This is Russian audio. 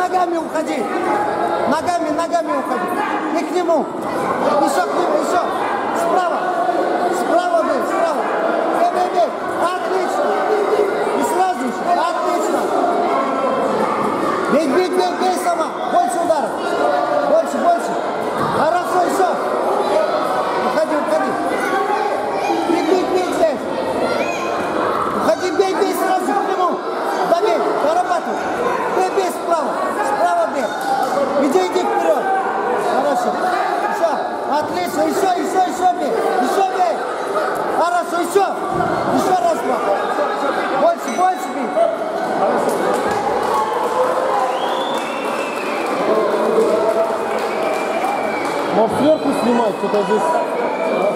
ногами уходи. Ногами уходи. И к нему. Еще к нему, еще. Справа. Справа бей, справа. Бей. Отлично. И сразу же. Отлично. Бей сама. Больше ударов. Больше. Хорошо, еще. Уходи. Бей здесь. Уходи, бей сразу к нему. Добей, дорабатывай. Бей справа. Справа бей. Иди вперед. Хорошо. Еще. Отлично. Еще бей. Хорошо, еще. Еще раз. Больше бей. Может, сверху снимать, что-то здесь...